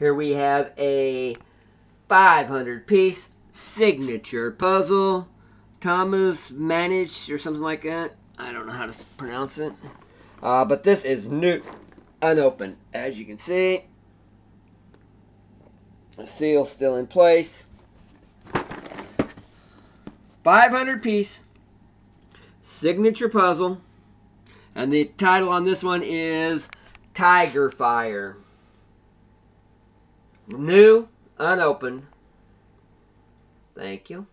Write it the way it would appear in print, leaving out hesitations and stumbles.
Here we have a 500-piece signature puzzle. Thomas Manage or something like that. I don't know how to pronounce it. But this is new, unopened. As you can see, the seal's still in place. 500-piece signature puzzle. And the title on this one is Tiger Fire. New, unopened. Thank you.